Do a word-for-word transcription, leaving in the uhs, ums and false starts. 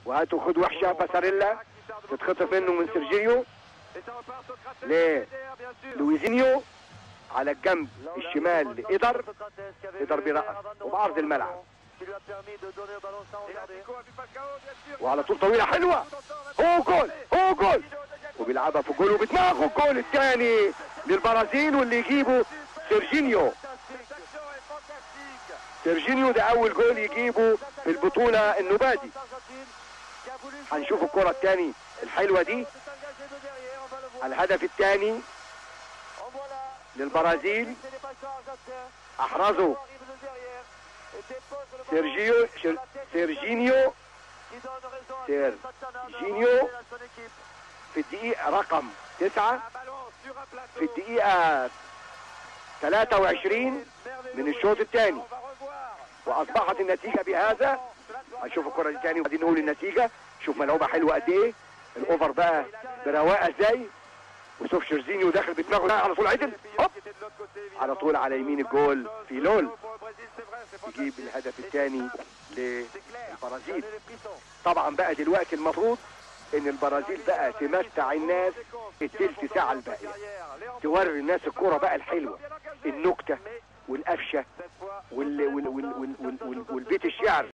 وهاتوا خد وحشه باساريلا تتخطف منه من سيرجينيو لويزينيو على الجنب الشمال لإيدر. إيدر بيرقص وبعرض الملعب وعلى طول طويله حلوه. هو جول هو جول وبيلعبها في جول وبدماغه الجول الثاني للبرازيل واللي يجيبه سيرجينيو. سيرجينيو ده اول جول يجيبه في البطوله النبادي. هنشوف الكره الثاني الحلوه دي. الهدف الثاني للبرازيل احرزه سيرجيو سيرجينيو سيرجينيو في الدقيقة رقم تسعة في الدقيقة ثلاثة وعشرين من الشوط الثاني، واصبحت النتيجة بهذا. هنشوف الكرة دي تاني وبعدين نقول النتيجة. شوف ملعوبة حلوة قد ايه، الاوفر بقى برواقة ازاي، وشوف شيرزينيو داخل بدماغه على طول عدل هوب على طول على يمين الجول في لول يجيب الهدف الثاني للبرازيل. طبعا بقى دلوقتي المفروض ان البرازيل بقى تمتع الناس التلت ساعة الباقية، توري الناس الكرة بقى الحلوة، النكتة والقفشة وال... وال... وال... وال... وال... والبيت الشعر.